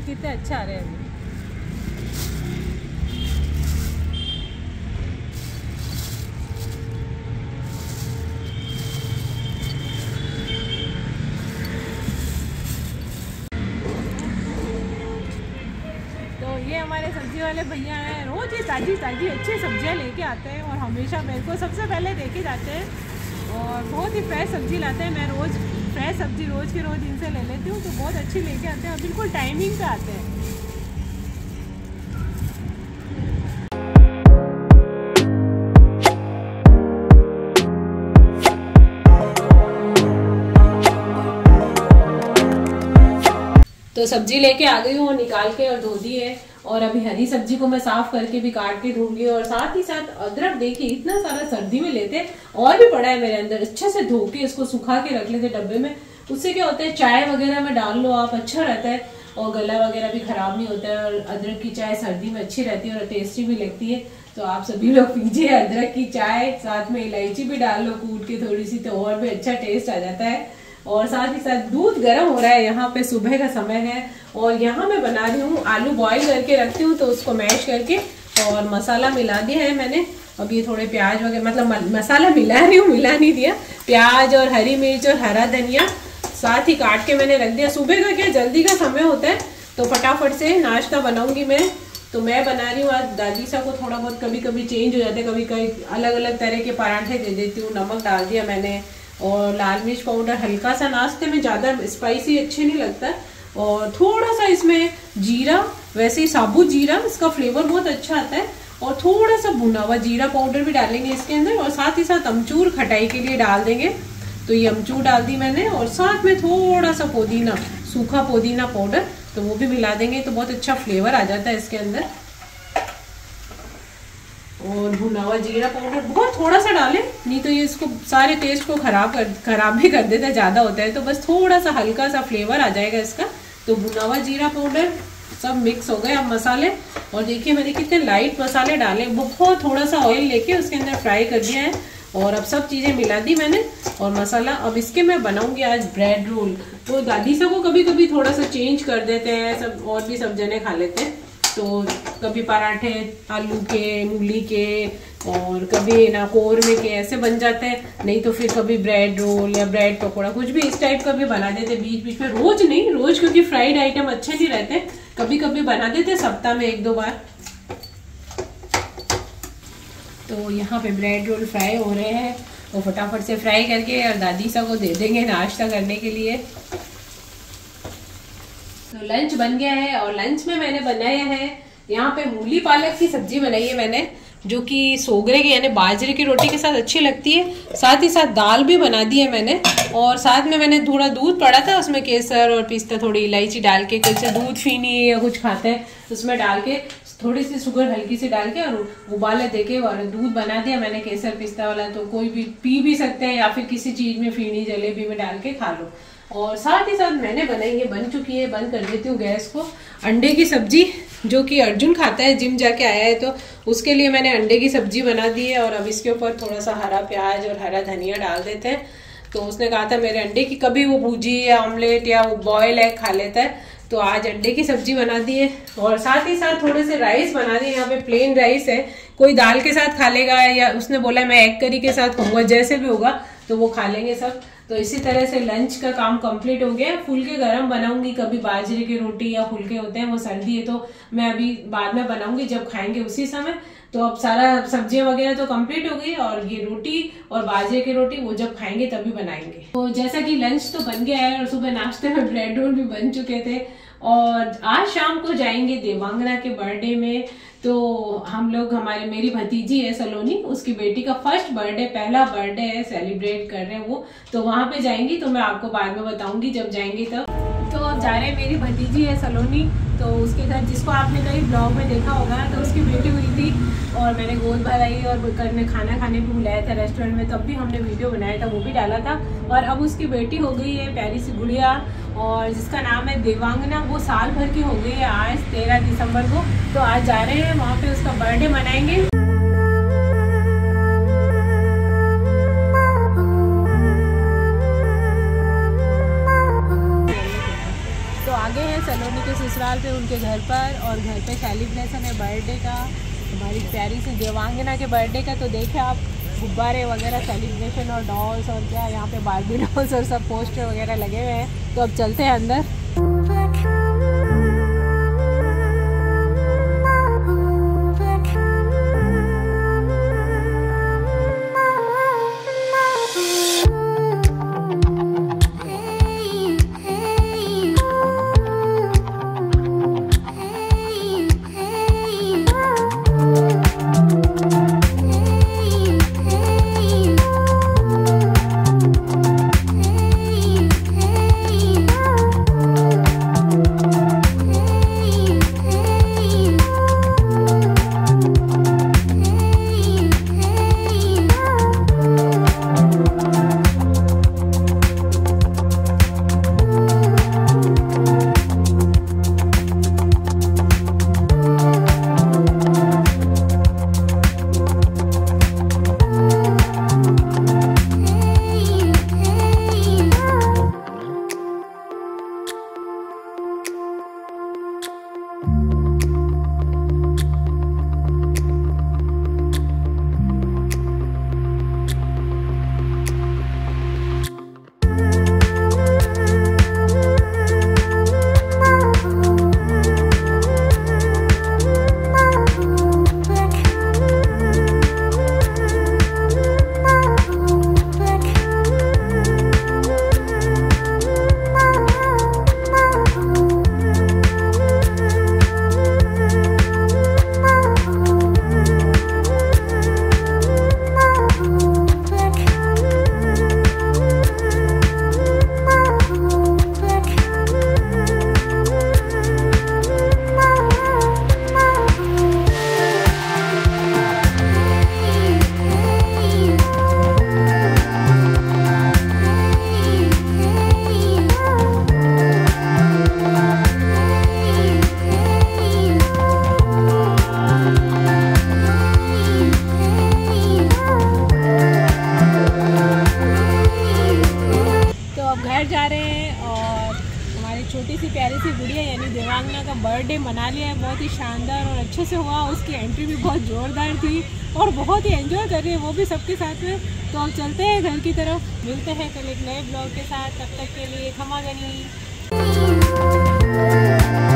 कितने अच्छे आ रहे हैं अभी। तो ये हमारे सब्जी वाले भैया हैं, रोज़ ही ताज़ी ताज़ी अच्छी सब्जियां लेके आते हैं और हमेशा मेरे को सबसे पहले देखे जाते हैं और बहुत ही फ्रेश सब्जी लाते हैं। मैं रोज़ फ्रेश सब्जी रोज़ की रोज़ इनसे ले लेती हूँ, तो बहुत अच्छी लेके आते हैं और बिल्कुल टाइमिंग पे आते हैं। तो सब्जी लेके आ गई हूँ और निकाल के और धो दी है और अभी हरी सब्जी को मैं साफ करके भी काट के धोऊंगी। और साथ ही साथ अदरक देखिए इतना सारा सर्दी में लेते और भी पड़ा है मेरे अंदर, अच्छे से धो के इसको सुखा के रख लेते डब्बे में। उससे क्या होता है, चाय वगैरह में डाल लो आप, अच्छा रहता है और गला वगैरह भी खराब नहीं होता है। और अदरक की चाय सर्दी में अच्छी रहती है और टेस्टी भी लगती है। तो आप सभी लोग पीजिए अदरक की चाय, साथ में इलायची भी डाल लो कूट के थोड़ी सी, तो और भी अच्छा टेस्ट आ जाता है। और साथ ही साथ दूध गर्म हो रहा है, यहाँ पे सुबह का समय है और यहाँ मैं बना रही हूँ आलू बॉईल करके रखती हूँ, तो उसको मैश करके और मसाला मिला दिया है मैंने। अब ये थोड़े प्याज वगैरह, मतलब मसाला मिला रही हूँ, मिला नहीं दिया, प्याज और हरी मिर्च और हरा धनिया साथ ही काट के मैंने रख दिया। सुबह का क्या जल्दी का समय होता है तो फटाफट से नाश्ता बनाऊंगी मैं। तो मैं बना रही हूँ आज दादी सा को थोड़ा बहुत, कभी कभी चेंज हो जाते हैं, कभी कभी अलग अलग तरह के पराठे दे देती हूँ। नमक डाल दिया मैंने और लाल मिर्च पाउडर हल्का सा, नाश्ते में ज़्यादा स्पाइसी अच्छे नहीं लगता, और थोड़ा सा इसमें जीरा, वैसे ही साबुत जीरा, इसका फ्लेवर बहुत अच्छा आता है। और थोड़ा सा भुना हुआ जीरा पाउडर भी डालेंगे इसके अंदर और साथ ही साथ अमचूर खटाई के लिए डाल देंगे। तो ये अमचूर डाल दी मैंने और साथ में थोड़ा सा पुदीना, सूखा पुदीना पाउडर, तो वो भी मिला देंगे तो बहुत अच्छा फ्लेवर आ जाता है इसके अंदर। और भुना हुआ जीरा पाउडर बहुत थोड़ा सा डालें, नहीं तो ये इसको सारे टेस्ट को खराब भी कर देता है, ज़्यादा होता है। तो बस थोड़ा सा हल्का सा फ्लेवर आ जाएगा इसका। तो भुना हुआ जीरा पाउडर सब मिक्स हो गए अब मसाले। और देखिए मैंने कितने लाइट मसाले डाले, बहुत थोड़ा सा ऑयल लेके उसके अंदर फ्राई कर दिया है और अब सब चीज़ें मिला दी मैंने और मसाला। अब इसके मैं बनाऊंगी आज ब्रेड रोल। तो दादी सब को कभी कभी थोड़ा सा चेंज कर देते हैं, सब और भी सब जने खा लेते हैं। तो कभी पराठे आलू के, मूली के, और कभी ना कोरमे के ऐसे बन जाते हैं, नहीं तो फिर कभी ब्रेड रोल या ब्रेड पकौड़ा कुछ भी इस टाइप का भी बना देते बीच बीच में। रोज नहीं, रोज क्योंकि फ्राइड आइटम अच्छे नहीं रहते, कभी कभी बना देते सप्ताह में 1-2 बार। तो यहाँ पे ब्रेड रोल फ्राई हो रहे हैं, वो फटाफट से फ्राई करके और दादी सा को दे देंगे नाश्ता करने के लिए। तो लंच बन गया है और लंच में मैंने बनाया है यहाँ पे मूली पालक की सब्जी बनाई है मैंने, जो कि सोगरे की यानी बाजरे की रोटी के साथ अच्छी लगती है। साथ ही साथ दाल भी बना दी है मैंने और साथ में मैंने थोड़ा दूध पड़ा था, उसमें केसर और पिस्ता, थोड़ी इलायची डाल के, कैसे दूध फीनी या कुछ खाते हैं उसमें डाल के, थोड़ी सी शुगर हल्की सी डाल के और उबाले देके और दूध बना दिया मैंने केसर पिस्ता वाला। तो कोई भी पी भी सकते हैं या फिर किसी चीज में, फीनी जलेबी में डाल के खा लो। और साथ ही साथ मैंने बनाई है, बन चुकी है, बंद कर देती हूँ गैस को, अंडे की सब्जी, जो कि अर्जुन खाता है, जिम जाके आया है तो उसके लिए मैंने अंडे की सब्जी बना दी है। और अब इसके ऊपर थोड़ा सा हरा प्याज और हरा धनिया डाल देते हैं। तो उसने कहा था मेरे अंडे की, कभी वो भुजी या ऑमलेट या वो बॉयल एग खा लेता है, तो आज अंडे की सब्जी बना दी है। और साथ ही साथ थोड़े से राइस बना दिए, यहाँ पे प्लेन राइस है, कोई दाल के साथ खा लेगा या उसने बोला मैं एग करी के साथ खाऊंगा, जैसे भी होगा तो वो खा लेंगे सब। तो इसी तरह से लंच का काम कंप्लीट हो गया। फुलके गरम बनाऊंगी, कभी बाजरे की रोटी या फुलके होते हैं, वो सर्दी है तो मैं अभी बाद में बनाऊंगी जब खाएंगे उसी समय। तो अब सारा सब्जियां वगैरह तो कंप्लीट हो गई और ये रोटी और बाजरे की रोटी वो जब खाएंगे तभी बनाएंगे। तो जैसा कि लंच तो बन गया है और सुबह नाश्ते में ब्रेड रोल भी बन चुके थे। और आज शाम को जाएंगे देवांगना के बर्थडे में। तो हम लोग, मेरी भतीजी है सलोनी, उसकी बेटी का फर्स्ट बर्थडे, पहला बर्थडे है, सेलिब्रेट कर रहे हैं वो। तो वहां पे जाएंगी, तो मैं आपको बाद में बताऊंगी जब जाएंगी तब। तो अब जा रहे हैं, मेरी भतीजी है सलोनी, तो उसके घर, जिसको आपने कहीं ब्लॉग में देखा होगा, तो उसकी बेटी हुई थी और मैंने गोद भराई और करने खाना खाने भी बुलाया था रेस्टोरेंट में, तब भी हमने वीडियो बनाया था, वो भी डाला था। और अब उसकी बेटी हो गई है प्यारी सी गुड़िया, और जिसका नाम है देवांगना, वो साल भर की हो गई है आज 13 दिसंबर को। तो आज जा रहे हैं वहाँ पे उसका बर्थडे मनाएंगे। तो आगे है सलोनी के ससुराल पे उनके घर पर, और घर पे सेलिब्रेशन है बर्थडे का, हमारी प्यारी सी देवांगना के बर्थडे का। तो देखे आप गुब्बारे वगैरह सेलिब्रेशन और डॉल्स और क्या यहाँ पे बार्बी डॉल्स और सब पोस्टर वगैरह लगे हुए हैं। तो अब चलते हैं अंदर। छोटी सी प्यारी सी गुड़िया यानी देवांगना का बर्थडे मना लिया है, बहुत ही शानदार और अच्छे से हुआ। उसकी एंट्री भी बहुत ज़ोरदार थी और बहुत ही एंजॉय कर रही है वो भी सबके साथ में। तो अब चलते हैं घर की तरफ, मिलते हैं कल एक नए ब्लॉग के साथ। तब तक के लिए खमा गनी।